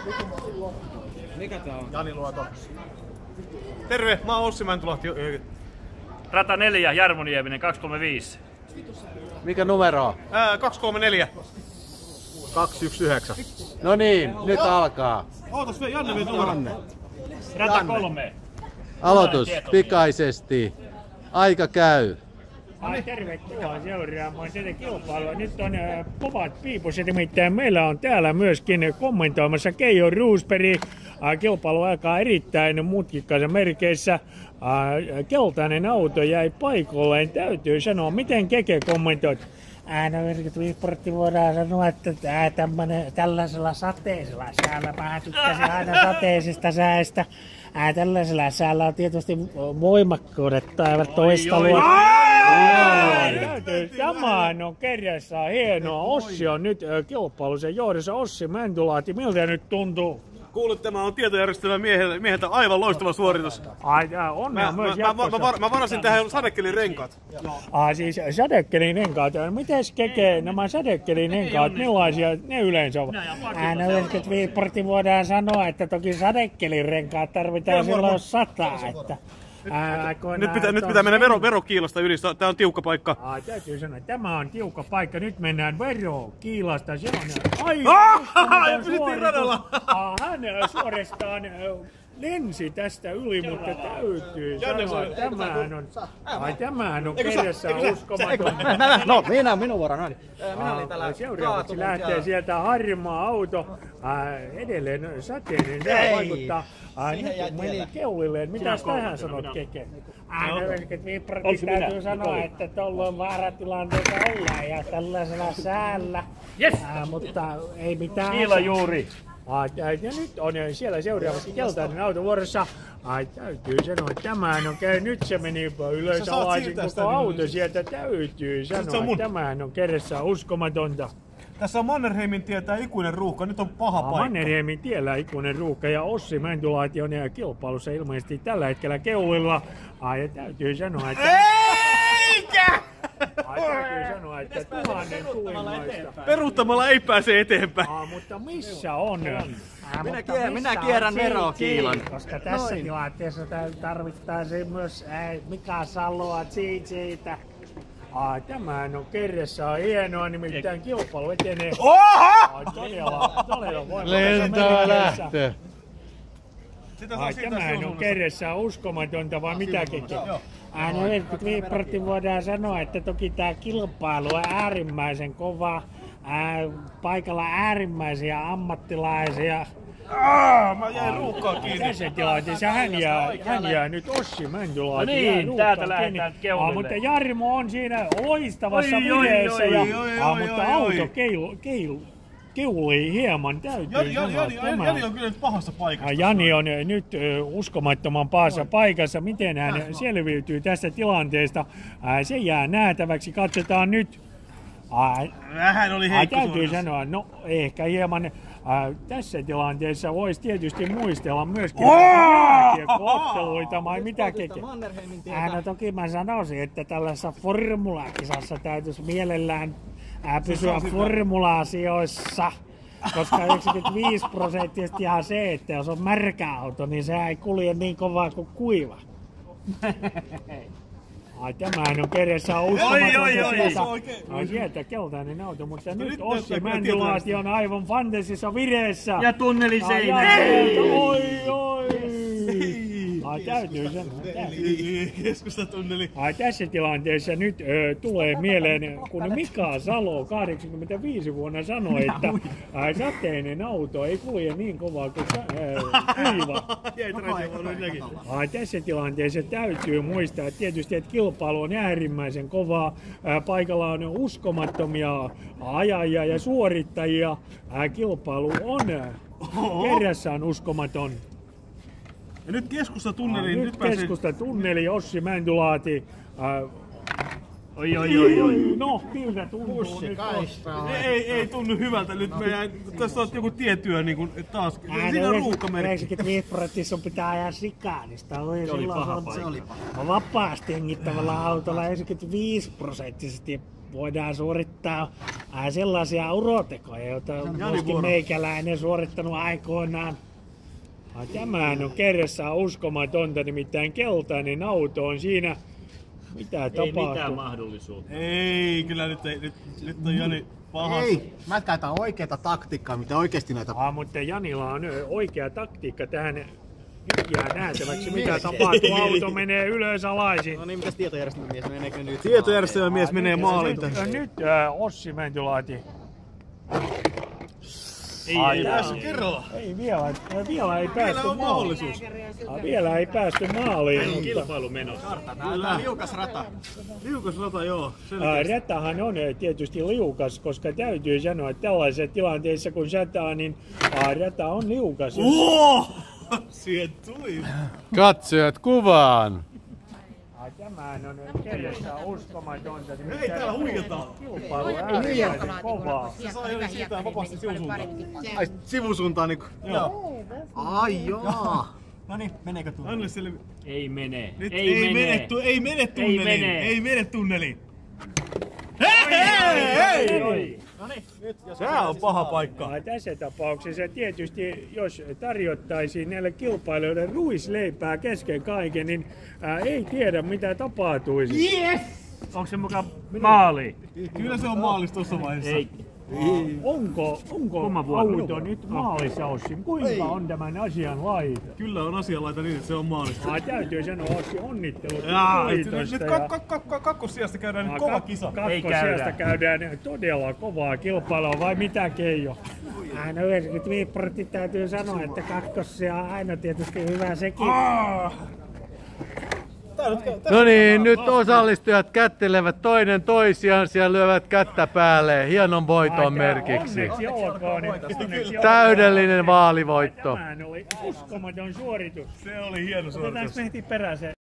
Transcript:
Mikä tää on? Jani Luoto. Terve, mä oon Ossi Mäntylahti. Rata 4, Jarmo Nieminen, 235. Mikä numero on? 234. 219. No niin, nyt alkaa. Ootas vielä, Janne vielä numero. Rata 3. Aloitus pikaisesti. Aika käy. Tervetuloa seuraamaan tätä kilpailua. Nyt on kovat piipuset, nimittäin meillä on täällä myöskin kommentoimassa Keijo Roosberg. Kilpailu alkaa erittäin mutkikkaissa merkeissä. Keltainen auto jäi paikalleen. Täytyy sanoa, miten Keke kommentoit? No 45 voidaan sanoa, että tällaisella sateisella säällä, mä tykkäsin aina sateisesta säästä. Tällaisella säällä on tietysti voimakkuudet tai toista luokkaa. Tämä on kerrassaan hienoa. Ossi on nyt kilpailusen johdossa. Ossi Mäntylahti, miltä nyt tuntuu? Kuulut, tämä on tietojärjestelmä mieheltä aivan loistava suoritus. Mä varasin tähän sadekelin renkaat. Siis sadekelin renkaat. Mites Keke, nämä sadekelin renkaat, millaisia ne yleensä ovat? No 95 voidaan sanoa, että toki sadekelin renkaat tarvitaan silloin 100. Että nyt pitää mennä verokiilasta yli, tää on tiukka paikka. Täytyy sanoa, että tämä on tiukka paikka. Nyt mennään verokiilasta. Se on pysyttiin radalla! Hän suorastaan lensi tästä yli, mutta täytyy sanoa, että tämähän on kerrassaan uskomaton. No, minun vuoroni. Minä olin tällä seuraavaksi lähtee sieltä harmaa auto. Edelleen sateinen. Se vaikuttaa. Nyt meni keulilleen. Mitäs tähän sanot, Keke? täytyy sanoa, että tuolloin vaaratilanteessa ollaan ja tällaisella säällä. Yes! Mutta ei mitään. Kiila juuri. Ja nyt on siellä seuraavaksi keltainen auto vuorossa. Täytyy sanoa, että tämähän on käy. Nyt se meni ylös alaisin koko auto sieltä. Täytyy sanoa, että tämähän on kerrassaan uskomatonta. Tässä on Mannerheimin tie, tää ikuinen ruuhka, nyt on paha paikka. Mannerheimin tiellä ikuinen ruuhka ja Ossi Mäntylahti on kilpailussa ilmeisesti tällä hetkellä keulilla. Ja täytyy sanoa, että... Eikä! Täytyy sanoa, että 1000 tulimaista. Peruuttamalla ei pääse eteenpäin. Mutta missä on? Minä kierrän verokiilan. Koska tässä tilanteessa tarvittaisiin myös Mika Saloa siitä. Tämähän on kerrassaan hienoa, nimittäin kilpailu etenee. Todella voimakas. Lentävä lähtö. Tämähän on kerrassaan uskomatonta, vai mitä Keke? No 95 voidaan sanoa, että toki tämä kilpailu on äärimmäisen kova. Paikalla äärimmäisiä ammattilaisia. Mä jäin ruuhkaan kiinni. Tässä tilanteessa hän jää nyt Ossi Mäntylahti. No niin, täältä lähdetään keulille. Mutta Jarmo on siinä loistavassa vireessä. Mutta auto keulii hieman, täytyy sanoa. Jani on kyllä nyt pahassa paikassa. Jani on nyt uskomattoman pahassa paikassa. Miten hän selviytyy tästä tilanteesta? Se jää nähtäväksi. Katsotaan nyt. Vähän oli heikko täytyy sanoa, no ehkä hieman tässä tilanteessa voisi tietysti muistella myöskin otteluita vai mitä Keke? No toki mä sanoisin, että tällaisessa formulakisassa täytyisi mielellään pysyä formula-asioissa. Koska 95% se, että jos on märkä auto, niin se ei kulje niin kovaa kuin kuiva. Tämähän on kerrassaan uskomatonta sieltä keltainen auto, mutta nyt Ossi Mäntylahti on aivan fantasissa vireessä. Ja tunneli seinä. Täytyy sanoa. Keskustatunneli. Tässä tilanteessa nyt tulee mieleen, kun Mika Salo 85 vuonna sanoi, että sateinen auto ei kulje niin kovaa kuin kuiva. Tässä tilanteessa täytyy muistaa tietysti, että kilpailu on äärimmäisen kovaa. Paikalla on uskomattomia ajajia ja suorittajia. Kilpailu on kerrassaan uskomaton. Ja nyt keskustatunneli. Nyt keskustatunneli, Ossi Mäntylahti. Oi. No, miltä tuntuu nyt? Ei tunnu hyvältä nyt. Tässä on joku tietyö niin kuin taas. Siinä on ruuhkamerkki. 95% sun pitää ajaa sikaanista. Se oli paha. Vapaasti hengittävällä autolla 95% voidaan suorittaa sellaisia urotekoja, joita myöskin meikäläinen suorittanut aikoinaan. Tämähän on kerrassaan uskomatonta, nimittäin keltainen auto on siinä. Mitä tapahtuu? Ei mitään mahdollisuutta. Ei, kyllä nyt on Jani pahassa. Ei, mä käytän oikeeta taktiikkaa, mitä oikeesti näitä... Mutta Janilla on oikea taktiikka tähän. Nyt jää nähtäväksi, mitä tapahtuu. Auto menee ylös alaisin. No niin, mitäs tietojärjestelmämies, meneekö nyt? Tietojärjestelmämies menee maaliin. Nyt Ossi Mäntylahti. Ei päässyt kerralla. Ei vielä ei päästy Vielä on mahdollisuus. Vielä ei päästy maaliin. Kilpailu menossa. Kyllä. Liukas rata. Liukas rata, joo. Ratahan on tietysti liukas, koska täytyy sanoa, että tällaisissa tilanteissa kun sataa, niin rata on liukas. Siihen tuli. Katsojat kuvaan. Tämähän on kerrassaan uskomatonta. Hei, täällä huijataan. Kilpailu äärimmäisen kovaa. Se saa Jani siirtää vapaasti sivusuuntaan. Ai, sivusuuntaan niinku. Joo. Ai joo. No niin, meneekö tuo? Anne sille. Ei mene. Nyt ei mene tunneliin. Ei mene tunneliin. Hei! Tää on paha paikka. Tässä tapauksessa tietysti, jos tarjottaisiin näille kilpailijoille ruisleipää kesken kaiken, niin ei tiedä mitä tapahtuisi. Yes! Onko se mukaan maali? Kyllä se on maalissa tuossa vaiheessa. Ei. Onko auto nyt maalissa, Ossi? Kuinka on tämän asian laita? Kyllä on asianlaita niin, että se on maalissa. Täytyy sanoa, Ossi, onnittelut. Nyt kakkossijasta käydään nyt kova kisa. Kakkosijasta käydään todella kovaa kilpailua, vai mitä Keijo? No 95% täytyy sanoa, että kakkossija on aina tietysti hyvä sekin. No niin, nyt osallistujat kättelevät toinen toisiaan ja lyövät kättä päälle hienon voiton merkiksi. Onneksi olkoon. Täydellinen vaalivoitto. Tämähän oli uskomaton suoritus. Se oli hieno suoritus. Otetaan me heti peräseen.